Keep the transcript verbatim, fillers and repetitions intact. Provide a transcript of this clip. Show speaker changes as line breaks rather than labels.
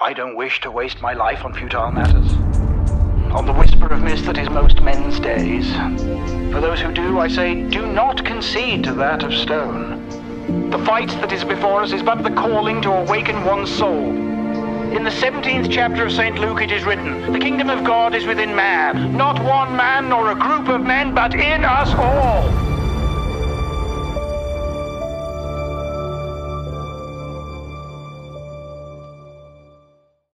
I don't wish to waste my life on futile matters, on the whisper of mist that is most men's days. For those who do, I say, do not concede to that of stone. The fight that is before us is but the calling to awaken one's soul. In the seventeenth chapter of Saint Luke it is written, the kingdom of God is within man, not one man nor a group of men, but in us all.